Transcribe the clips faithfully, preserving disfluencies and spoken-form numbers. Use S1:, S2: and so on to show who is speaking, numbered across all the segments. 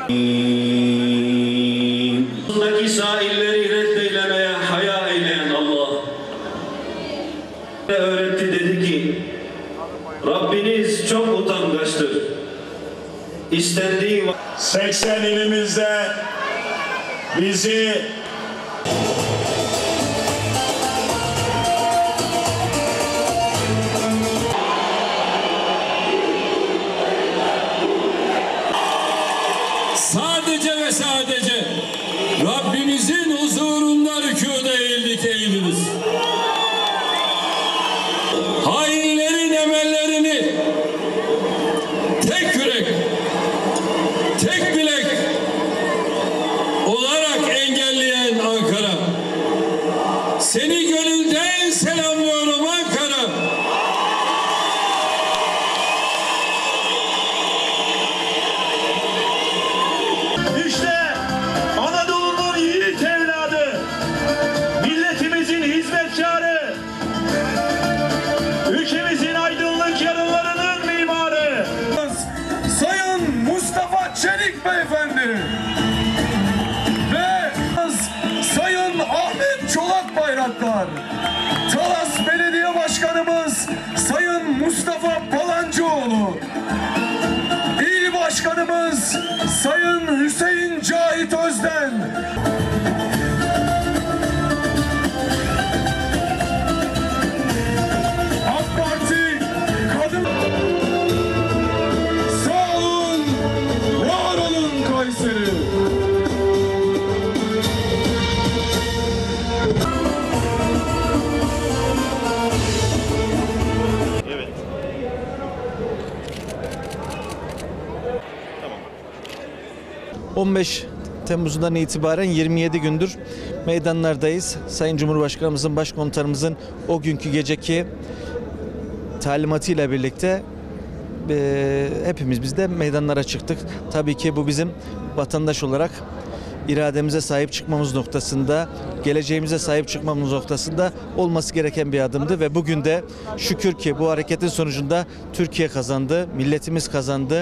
S1: Bundaki sahilleri reddeylemeye haya eyleyen Allah öğretti, dedi ki Rabbiniz çok utangaçtır. İstendiği
S2: seksen ilimizde bizi
S3: sadece ve sadece Rabbimizin huzurunda rükûda eğildik eğiliriz. Hainlerin emellerini tek yürek, tek bilek olarak engelleyen Ankara, seni gönülden selamlıyorum Ankara.
S2: İşte Anadolu'nun yiğit evladı, milletimizin hizmetkarı, ülkemizin aydınlık yarınlarının mimarı
S4: Sayın Mustafa Çelik Beyefendi ve Sayın Ahmet Çolak Bayraktar, Talas Belediye Başkanımız Sayın Mustafa Palancıoğlu, İl Başkanımız Sayın Hüseyin Cahit Özden, AK Parti Kadın. Sağ olun, var olun Kayseri.
S5: on beş Temmuz'dan itibaren yirmi yedi gündür meydanlardayız. Sayın Cumhurbaşkanımızın, Başkomutanımızın o günkü geceki talimatıyla birlikte e, hepimiz biz de meydanlara çıktık. Tabii ki bu bizim vatandaş olarak irademize sahip çıkmamız noktasında, geleceğimize sahip çıkmamız noktasında olması gereken bir adımdı ve bugün de şükür ki bu hareketin sonucunda Türkiye kazandı, milletimiz kazandı.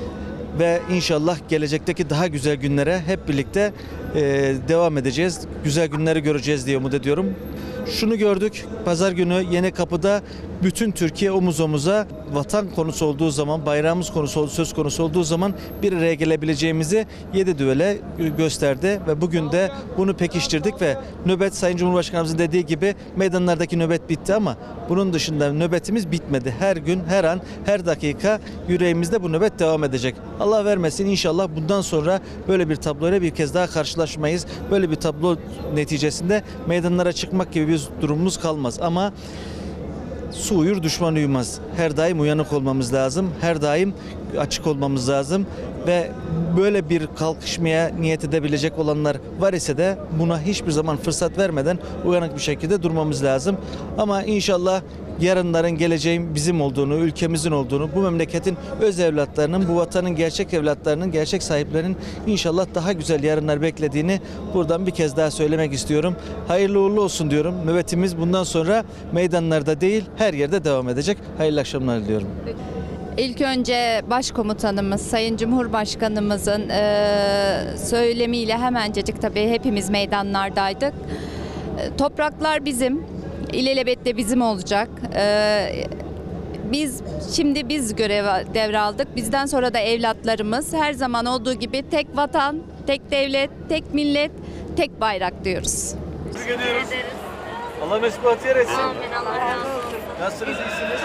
S5: Ve inşallah gelecekteki daha güzel günlere hep birlikte e, devam edeceğiz. Güzel günleri göreceğiz diye umut ediyorum. Şunu gördük, pazar günü Yenikapı'da bütün Türkiye omuz omuza vatan konusu olduğu zaman, bayrağımız konusu söz konusu olduğu zaman bir araya gelebileceğimizi yedi düvele gösterdi ve bugün de bunu pekiştirdik ve nöbet Sayın Cumhurbaşkanımızın dediği gibi meydanlardaki nöbet bitti ama bunun dışında nöbetimiz bitmedi. Her gün, her an, her dakika yüreğimizde bu nöbet devam edecek. Allah vermesin, inşallah bundan sonra böyle bir tabloyla bir kez daha karşılaşmayız. Böyle bir tablo neticesinde meydanlara çıkmak gibi bir durumumuz kalmaz ama su uyur düşman uyumaz. Her daim uyanık olmamız lazım. Her daim açık olmamız lazım. Ve böyle bir kalkışmaya niyet edebilecek olanlar var ise de buna hiçbir zaman fırsat vermeden uyanık bir şekilde durmamız lazım. Ama inşallah yarınların geleceğin bizim olduğunu, ülkemizin olduğunu, bu memleketin öz evlatlarının, bu vatanın gerçek evlatlarının, gerçek sahiplerinin inşallah daha güzel yarınlar beklediğini buradan bir kez daha söylemek istiyorum. Hayırlı uğurlu olsun diyorum. Nöbetimiz bundan sonra meydanlarda değil, her yerde devam edecek. Hayırlı akşamlar diliyorum.
S6: İlk önce Başkomutanımız, Sayın Cumhurbaşkanımızın e, söylemiyle hemencecik tabii hepimiz meydanlardaydık. E, topraklar bizim, ilelebet de bizim olacak. E, biz şimdi biz görev devraldık. Bizden sonra da evlatlarımız her zaman olduğu gibi tek vatan, tek devlet, tek millet, tek bayrak diyoruz.
S5: Teşekkür ediyoruz. Allah mesut bahtiyar etsin.
S6: Amin, Allah razı olsun.
S5: Nasılsınız, iyisiniz?